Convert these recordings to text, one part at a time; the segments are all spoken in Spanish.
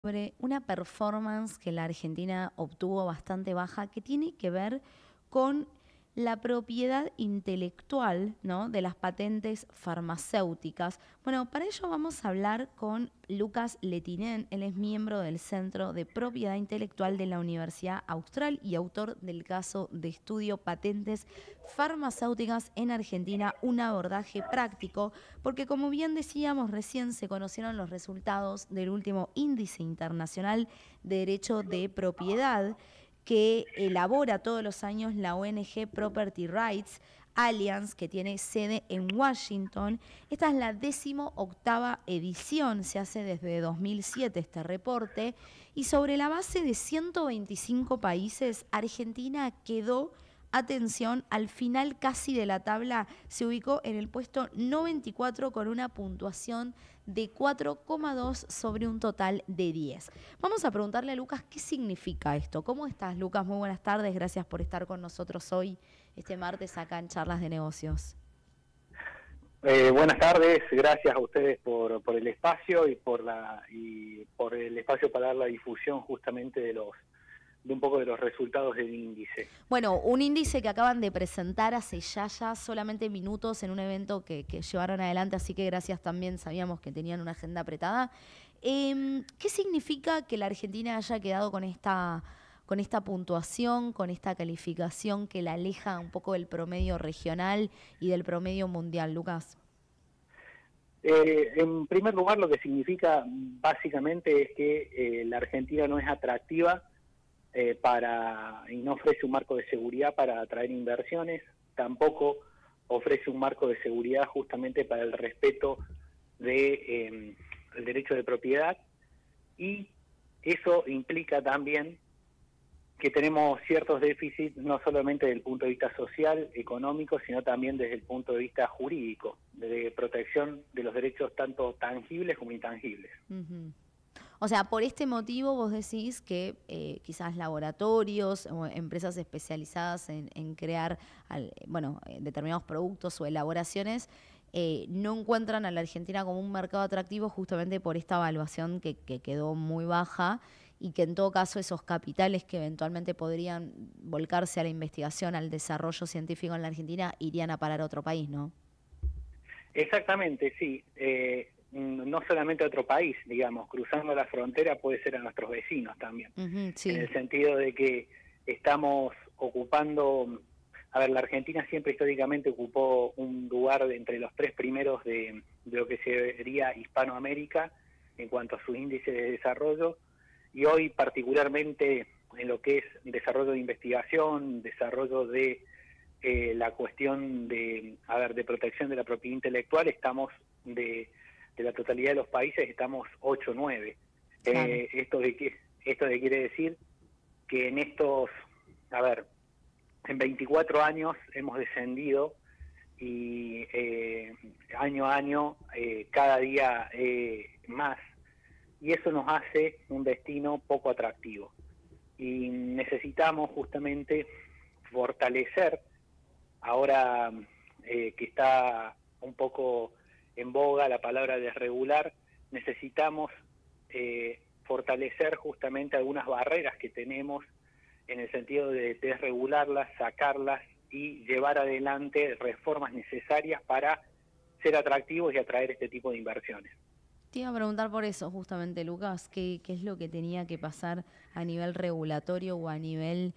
Sobre una performance que la Argentina obtuvo bastante baja, que tiene que ver con la propiedad intelectual, ¿no?, de las patentes farmacéuticas. Bueno, para ello vamos a hablar con Lucas Letinén. Él es miembro del Centro de Propiedad Intelectual de la Universidad Austral y autor del caso de estudio Patentes Farmacéuticas en Argentina, un abordaje práctico, porque como bien decíamos recién, se conocieron los resultados del último índice internacional de derecho de propiedad que elabora todos los años la ONG Property Rights Alliance, que tiene sede en Washington. Esta es la 18ª edición, se hace desde 2007 este reporte, y sobre la base de 125 países, Argentina quedó, atención, al final casi de la tabla, se ubicó en el puesto 94 con una puntuación de 4,2 sobre un total de 10. Vamos a preguntarle a Lucas qué significa esto. ¿Cómo estás, Lucas? Muy buenas tardes, gracias por estar con nosotros hoy, este martes, acá en Charlas de Negocios. Buenas tardes, gracias a ustedes por el espacio y por el espacio para dar la difusión justamente de un poco de los resultados del índice. Bueno, un índice que acaban de presentar hace ya solamente minutos en un evento que llevaron adelante, así que gracias también, sabíamos que tenían una agenda apretada. ¿Qué significa que la Argentina haya quedado con esta puntuación, con esta calificación que la aleja un poco del promedio regional y del promedio mundial, Lucas? En primer lugar, lo que significa básicamente es que la Argentina no es atractiva y no ofrece un marco de seguridad para atraer inversiones, tampoco ofrece un marco de seguridad justamente para el respeto de el derecho de propiedad, y eso implica también que tenemos ciertos déficits no solamente desde el punto de vista social, económico, sino también desde el punto de vista jurídico, de protección de los derechos tanto tangibles como intangibles. Uh-huh. O sea, por este motivo vos decís que quizás laboratorios o empresas especializadas en crear determinados productos o elaboraciones no encuentran a la Argentina como un mercado atractivo justamente por esta evaluación que quedó muy baja, y que en todo caso esos capitales que eventualmente podrían volcarse a la investigación, al desarrollo científico en la Argentina, irían a parar a otro país, ¿no? Exactamente, sí. No solamente a otro país, digamos, cruzando la frontera puede ser a nuestros vecinos también. Uh-huh, sí. En el sentido de que estamos ocupando, la Argentina siempre históricamente ocupó un lugar entre los 3 primeros de lo que sería Hispanoamérica en cuanto a su índice de desarrollo, y hoy particularmente en lo que es desarrollo de investigación, desarrollo de la cuestión de protección de la propiedad intelectual, estamos de la totalidad de los países, estamos 8 o 9. Claro. Esto quiere decir que en en 24 años hemos descendido, y año a año, cada día más, y eso nos hace un destino poco atractivo. Y necesitamos justamente fortalecer, ahora que está un poco en boga la palabra desregular, necesitamos fortalecer justamente algunas barreras que tenemos en el sentido de desregularlas, sacarlas y llevar adelante reformas necesarias para ser atractivos y atraer este tipo de inversiones. Te iba a preguntar por eso justamente, Lucas, ¿qué es lo que tenía que pasar a nivel regulatorio o a nivel,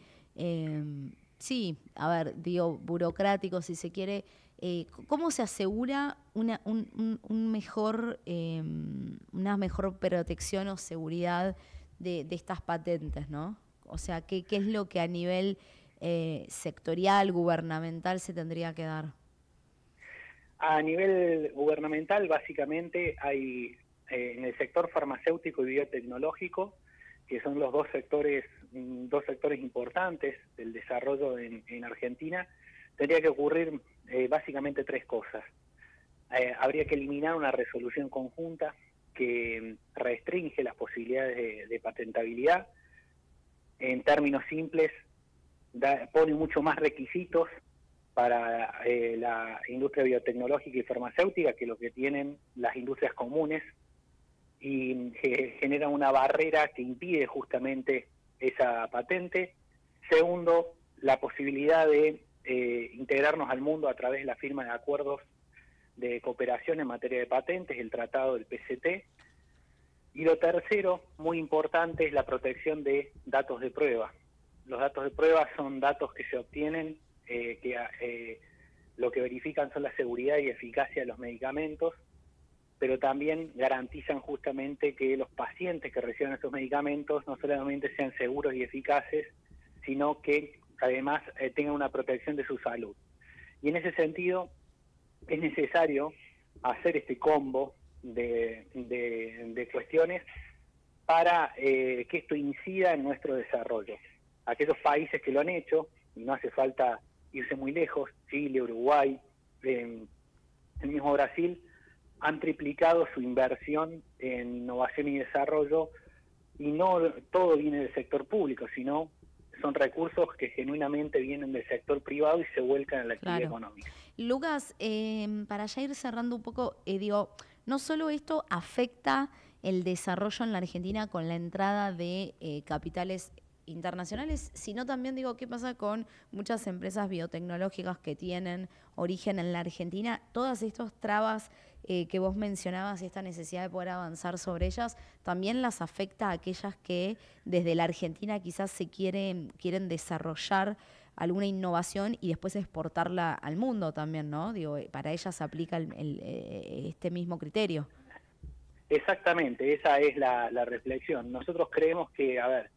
burocrático, si se quiere? ¿Cómo se asegura una mejor protección o seguridad de estas patentes, ¿no? O sea, ¿qué es lo que a nivel sectorial, gubernamental se tendría que dar? A nivel gubernamental, básicamente, hay en el sector farmacéutico y biotecnológico, que son los dos sectores importantes del desarrollo en Argentina, tendría que ocurrir básicamente 3 cosas. Habría que eliminar una resolución conjunta que restringe las posibilidades de patentabilidad. En términos simples, pone mucho más requisitos para la industria biotecnológica y farmacéutica que lo que tienen las industrias comunes, y genera una barrera que impide justamente esa patente. Segundo, la posibilidad de integrarnos al mundo a través de la firma de acuerdos de cooperación en materia de patentes, el tratado del PCT. Y lo tercero, muy importante, es la protección de datos de prueba. Los datos de prueba son datos que se obtienen, lo que verifican son la seguridad y eficacia de los medicamentos, pero también garantizan justamente que los pacientes que reciban esos medicamentos no solamente sean seguros y eficaces, sino que además tengan una protección de su salud. Y en ese sentido es necesario hacer este combo de cuestiones para que esto incida en nuestro desarrollo. Aquellos países que lo han hecho, y no hace falta irse muy lejos, Chile, Uruguay, el mismo Brasil, han triplicado su inversión en innovación y desarrollo, y no todo viene del sector público, sino son recursos que genuinamente vienen del sector privado y se vuelcan en la actividad económica. Lucas, para ya ir cerrando un poco, digo, no solo esto afecta el desarrollo en la Argentina con la entrada de capitales internacionales, sino también, digo, qué pasa con muchas empresas biotecnológicas que tienen origen en la Argentina. Todas estas trabas que vos mencionabas y esta necesidad de poder avanzar sobre ellas, también las afecta a aquellas que desde la Argentina quizás quieren desarrollar alguna innovación y después exportarla al mundo también, ¿no? Digo, para ellas se aplica este mismo criterio. Exactamente, esa es la reflexión. Nosotros creemos que, a ver,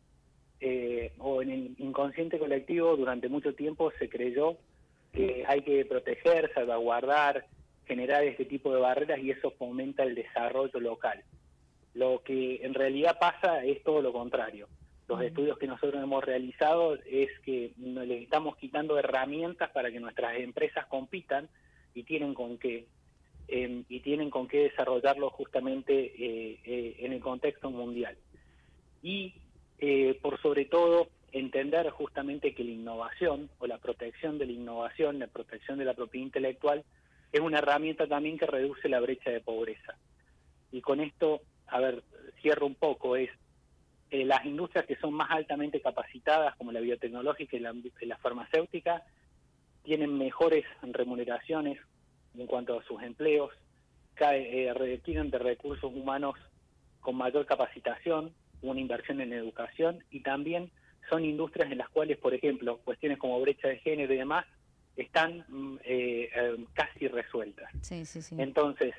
o en el inconsciente colectivo durante mucho tiempo se creyó que hay que proteger, salvaguardar, generar este tipo de barreras, y eso fomenta el desarrollo local. Lo que en realidad pasa es todo lo contrario. Los estudios que nosotros hemos realizado es que les estamos quitando herramientas para que nuestras empresas compitan y tienen con qué desarrollarlo justamente en el contexto mundial. Y por sobre todo entender justamente que la innovación o la protección de la innovación, la protección de la propiedad intelectual, es una herramienta también que reduce la brecha de pobreza. Y con esto, a ver, cierro un poco, es las industrias que son más altamente capacitadas, como la biotecnológica y la farmacéutica, tienen mejores remuneraciones en cuanto a sus empleos, requieren de recursos humanos con mayor capacitación, una inversión en educación, y también son industrias en las cuales, por ejemplo, cuestiones como brecha de género y demás están casi resueltas. Sí, sí, sí. Entonces,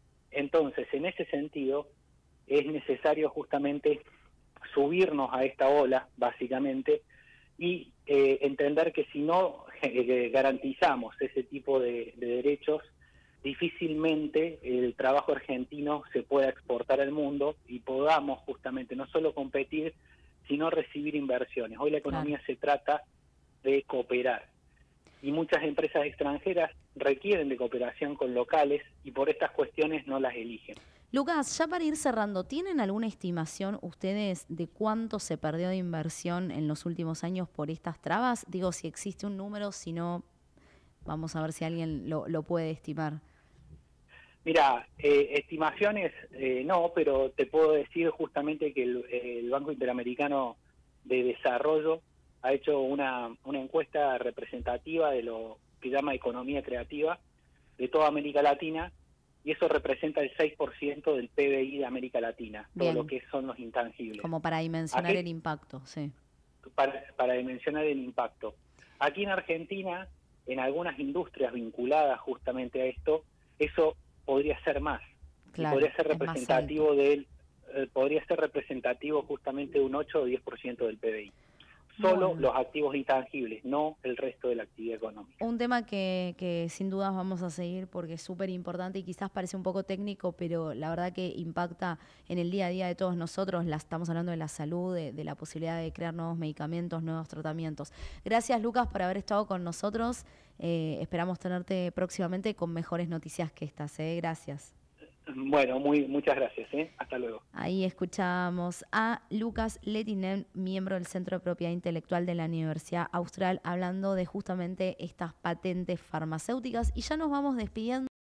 en ese sentido, es necesario justamente subirnos a esta ola, básicamente, y entender que si no garantizamos ese tipo de derechos, difícilmente el trabajo argentino se pueda exportar al mundo y podamos justamente no solo competir, sino recibir inversiones. Hoy la economía se trata de cooperar, y muchas empresas extranjeras requieren de cooperación con locales y por estas cuestiones no las eligen. Lucas, ya para ir cerrando, ¿tienen alguna estimación ustedes de cuánto se perdió de inversión en los últimos años por estas trabas? Digo, si existe un número, si no, vamos a ver si alguien lo puede estimar. Mira, estimaciones no, pero te puedo decir justamente que el Banco Interamericano de Desarrollo ha hecho una encuesta representativa de lo que llama economía creativa de toda América Latina, y eso representa el 6% del PBI de América Latina, todo lo que son los intangibles. Como para dimensionar el impacto, sí. Para dimensionar el impacto. Aquí en Argentina, en algunas industrias vinculadas justamente a esto, eso podría ser más. Claro, podría ser representativo podría ser representativo justamente de un 8 o 10% del PBI. Solo los activos intangibles, no el resto de la actividad económica. Un tema que sin dudas vamos a seguir porque es súper importante y quizás parece un poco técnico, pero la verdad que impacta en el día a día de todos nosotros. Estamos hablando de la salud, de la posibilidad de crear nuevos medicamentos, nuevos tratamientos. Gracias, Lucas, por haber estado con nosotros. Esperamos tenerte próximamente con mejores noticias que estas. Gracias. Bueno, muchas gracias. Hasta luego. Ahí escuchamos a Lucas Lehtinen, miembro del Centro de Propiedad Intelectual de la Universidad Austral, hablando de justamente estas patentes farmacéuticas. Y ya nos vamos despidiendo.